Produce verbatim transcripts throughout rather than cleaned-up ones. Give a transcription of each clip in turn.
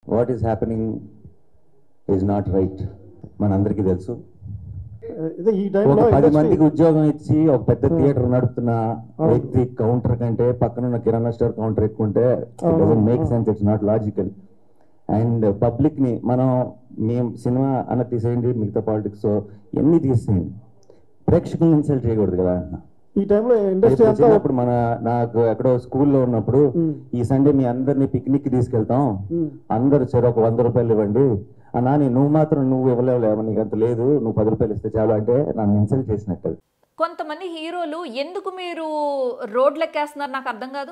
What is happening is not right మనందరికీ తెలుసు. ఒక పది మందికి ఉద్యోగం ఇచ్చి ఒక పెద్ద థియేటర్ నడుపుతున్న వ్యక్తి కౌంటర్ కంటే పక్కనున్న కిరాణా స్టోర్ కౌంటర్ ఎక్కువ ఉంటే it doesn't make sense, it's not logical. And public ని మనం మేము సినిమా అన్న తీసేయండి, మిగతా పాలిటిక్స్ ఎన్ని తీసేయండి, ప్రేక్షకులను ఇన్సల్ట్ చేయకూడదు కదా. ఈ టైంలో ఇండస్ట్రీ చిన్నప్పుడు మన నాకు ఎక్కడో స్కూల్లో ఉన్నప్పుడు ఈ సండే మీ అందరినీ పిక్నిక్ తీసుకెళ్తాం, అందరు చెరు ఒక వంద రూపాయలు ఇవ్వండి అన్నా, నువ్వు మాత్రం నువ్వు ఇవ్వలేవు, నీకు అంత లేదు, నువ్వు పది రూపాయలు ఇస్తే చాలు అంటే నన్ను ఇన్సల్ట్ చేసినట్టు. కొంతమంది హీరోలు ఎందుకు మీరు రోడ్లు ఎక్కేస్తున్నారు నాకు అర్థం కాదు.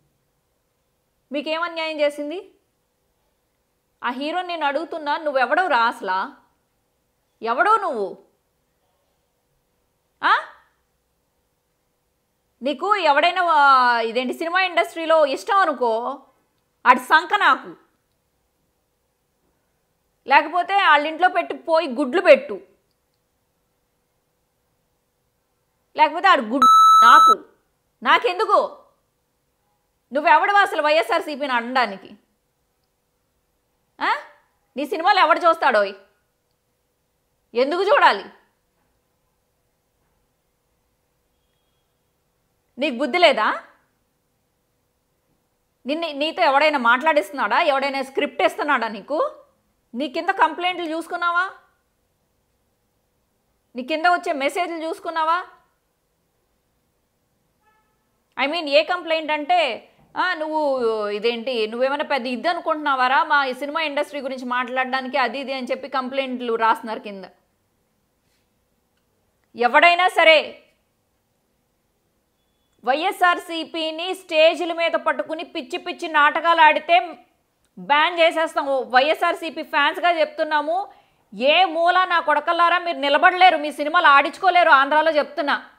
మీకేం అన్యాయం చేసింది ఆ హీరో? నేను అడుగుతున్నా, నువ్వెవడో రా అసలా, ఎవడో నువ్వు? నీకు ఎవడైనా ఇదేంటి సినిమా ఇండస్ట్రీలో ఇష్టం అనుకో, అటు సంక నాకు, లేకపోతే వాళ్ళ ఇంట్లో పెట్టి పోయి గుడ్లు పెట్టు, లేకపోతే ఆడు గుడ్ నాకు నాకెందుకు? నువ్వెవడవా అసలు వైఎస్ఆర్సీపీని అనడానికి? నీ సినిమాలు ఎవడు చూస్తాడో? ఎందుకు చూడాలి? నీకు బుద్ధి లేదా? నిన్న నీతో ఎవడైనా మాట్లాడిస్తున్నాడా? ఎవడైనా స్క్రిప్ట్ ఇస్తున్నాడా నీకు? నీ కింద కంప్లైంట్లు చూసుకున్నావా? నీ కింద వచ్చే మెసేజ్లు చూసుకున్నావా? ఐ మీన్ ఏ కంప్లైంట్ అంటే నువ్వు ఇదేంటి నువ్వేమైనా పెద్ద ఇది అనుకుంటున్నావారా మా సినిమా ఇండస్ట్రీ గురించి మాట్లాడడానికి, అది ఇది అని చెప్పి కంప్లైంట్లు రాస్తున్నారు కింద. ఎవడైనా సరే వైఎస్ఆర్సీపీని స్టేజ్ల మీద పట్టుకుని పిచ్చి పిచ్చి నాటకాలు ఆడితే బ్యాన్ చేసేస్తాము. వైఎస్ఆర్సీపీ ఫ్యాన్స్గా చెప్తున్నాము, ఏ మూల నా కొడకల్లారా మీరు నిలబడలేరు, మీ సినిమాలు ఆడించుకోలేరు ఆంధ్రాలో చెప్తున్నా.